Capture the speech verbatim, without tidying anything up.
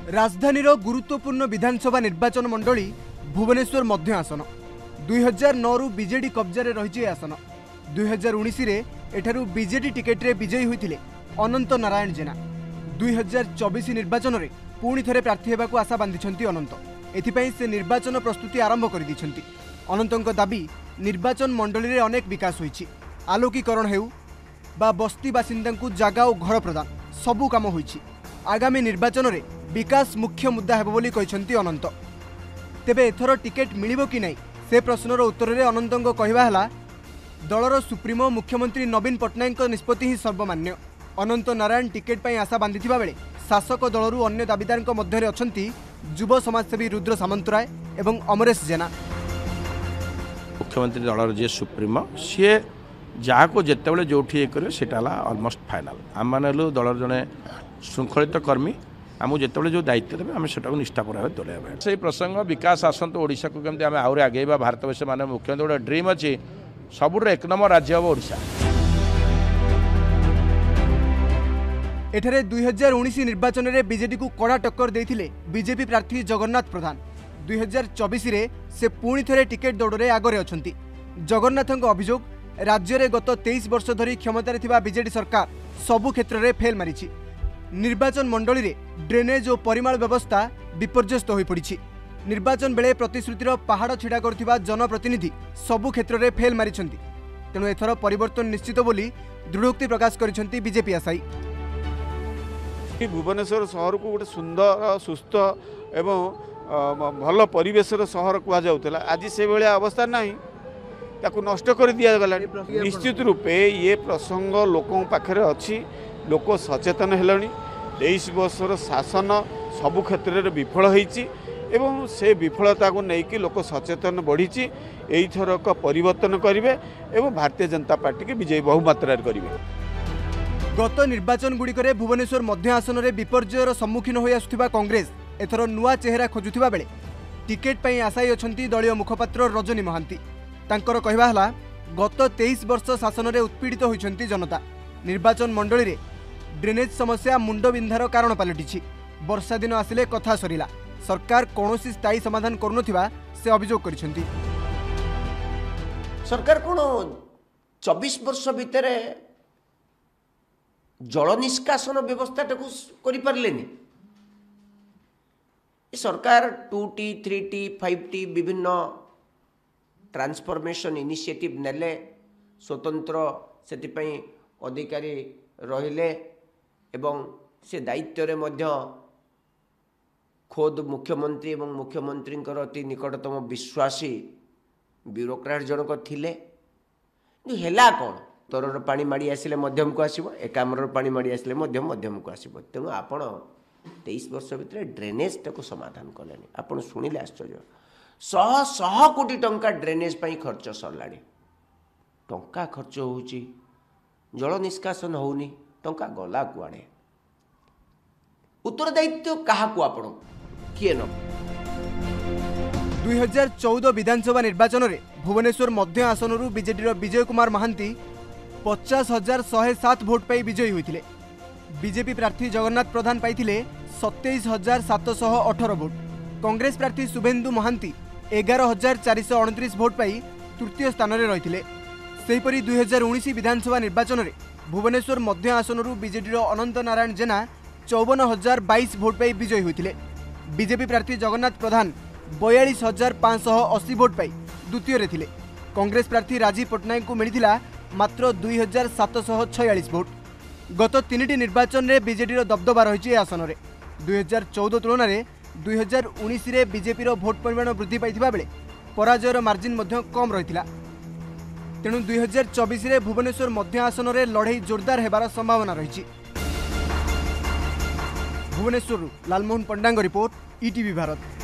राजधानी गुरुत्वपूर्ण विधानसभा निर्वाचन मंडली भुवनेश्वर मध्य आसन दुई हजार नौ रु बीजेडी कब्जा रही आसन दुई हजार उन्नीस एठारू बीजेडी टिकेट रे विजयी होते अनंत नारायण जेना दुई हजार चौबीस निर्वाचन में पुणी थे प्रार्थी होगा आशा बांधि अनंत एथिपाई से निर्वाचन प्रस्तुति आरंभ कर अनंतों दाबी निर्वाचन मंडली में अनेक विकास होईछि आलोकीकरण हेउ बा बस्ती बासिंदा को जागा और घर प्रदान सबू काम होईछि आगामी निर्वाचन में विकास मुख्य मुद्दा हेबो बोली कहिसंती अनंत तेबे एथर टिकेट मिलिबो कि नहीं से प्रश्नर उत्तर में अनंतों कहवा है दलर सुप्रीमो मुख्यमंत्री नवीन पट्टनायक निष्पत्ति ही सर्वमान्य अनंत नारायण टिकेट पर आशा बांधि बेले शासक दलरू अन्य दाबीदार मध्य अछंती युव समाजसेवी रुद्र सामंतराय एवं अमरेश जेना मुख्यमंत्री दलर जी सुप्रीमो सी जहाँ को जिते जो करेंगे अलमोस्ट फाइनाल आम मैंने दलर जड़े श्रृंखलित कर्मी आमको जिते जो दायित्व देवे आम से निष्ठापर भाव तुलेबा से प्रसंग विकास आसत ओडिशा को केमती आम आहरी आगेबा भारतवर्ष मान मुख्यमंत्री गोटे ड्रीम अच्छी सबुठ एक नंबर राज्य हम ओडिशा। एठारे दुई हजार उन्नीस निर्वाचन में बीजेडी को कड़ा टक्कर देते बीजेपी प्रार्थी जगन्नाथ प्रधान दुई हजार चौबीस से पुणी थे टिकेट दौड़ में आगरे अछंती जगन्नाथ अभियोग राज्य में गत तेईस वर्ष धरी क्षमतार बीजेडी सरकार सबु क्षेत्र में फेल मारी निर्वाचन मंडली में ड्रेनेज और परिमाण व्यवस्था विपर्यस्त हो पड़ी निर्वाचन बेले प्रतिश्रुतिर पहाड़ छिड़ा कर जनप्रतिनिधि सबु क्षेत्र में फेल मारी तेणु एथर परिवर्तन निश्चित बोली दृढ़ोक्ति प्रकाश करिसेंती बीजेपी आशायी। भुवनेश्वर सहर को गोटे सुंदर सुस्थ एवं भल परिवेशर सहर कहुला आज से भाया अवस्था नहीं ताकू नष्ट कर दिया गला। निश्चित रूपे ये प्रसंग लोकों पाखे अच्छी लोक सचेतन हेलनी तेईस वर्षर शासन सबु क्षेत्र में विफल होईची एवं से विफलता को लेकिन लोक सचेतन बढ़ी यहीथरक परिवर्तन करेंगे एवं भारतीय जनता पार्टी के विजयी बहुमात्रा करेंगे। गत निर्वाचन गुड़िक भुवनेश्वर मध्य आसन में विपर्ययर सम्मुखीन हो आसुथिबा कांग्रेस एथर नुआ चेहरा खोजुथिबा बेले टिकेट पर आशायी अछंती दलीय मुखपात्र रजनी महांती तांकर कहवा हला गत तेईस वर्ष शासन में उत्पीड़ित होइछंती जनता निर्वाचन मंडली रे ड्रेनेज समस्या मुंडबिंधार कारण पलटि वर्षा दिन आसिले कथा सरिला सरकार कौनसी स्थायी समाधान करुनथिबा से अभियोग करिसेंती। सरकार कोन चौबीस वर्ष भितर जल निष्कासन व्यवस्था करि पारलेनी सरकार two T three T five T विभिन्न ट्रांसफॉर्मेशन इनिशिएटिव नेले स्वतंत्र से अधिकारी रहिले एवं से दायित्व रे मध्य खोद मुख्यमंत्री एवं मुख्यमंत्री अति निकटतम विश्वासी ब्यूरोक्राट जनक थिले हेला कौन तरर पानी माड़ी आसिले मध्यम को आसीबो एकामर पानी माड़ी आसिले मध्यम मध्यम को आसीबो तेणु आपण तेईस वर्ष भितर ड्रेनेज टाको समाधान कलेनी आपण शुणिले आश्चर्य शह शह कोटी टंका ड्रेनेज पई खर्च सरलाणी टंका खर्च होउची जल निष्कासन होउनी टंका गला कुआड़े उत्तरदायित्व क्या आपण किए न। दुई हजार चौदह विधानसभा निर्वाचन में भुवनेश्वर मध्य आसन बीजेडी विजय कुमार महांती पचास हजार शहे सात भोट पाई विजयी होते बीजेपी प्रार्थी जगन्नाथ प्रधान पाई सतैश हजार सातश अठर भोट कांग्रेस प्रार्थी शुभेन्दु महांती एगार हजार चार अणतीस भोट पाई तृतीय स्थान में रही सेहीपरि दुई हजार उन्नीस विधानसभा निर्वाचन में भुवनेश्वर मध्य आसन बीजेडी अनंत नारायण जेना चौवन हजार बैश भोट पाई विजयी होते बीजेपी प्रार्थी जगन्नाथ प्रधान बयालीस हजार पाँच अशी भोट पाई द्वितीय रे थिले कांग्रेस प्रार्थी राजीव पट्टनायक को मिलता मात्र दुई हजार सातश छयालीस भोट गत तीन निर्वाचन में बीजेडी दबदबा रही आसन में दुई हजार चौदह तुलन में दुई हजार उन्नीस बीजेपी भोट परिमाण वृद्धि पाई बेले पराजयर मार्जिन कम रही तेणु दुई हजार चौबीस भुवनेश्वर मध्य आसन में लड़ई जोरदार होबार संभावना रही। Bhubaneswar Lalmohan Panda report ETV Bharat.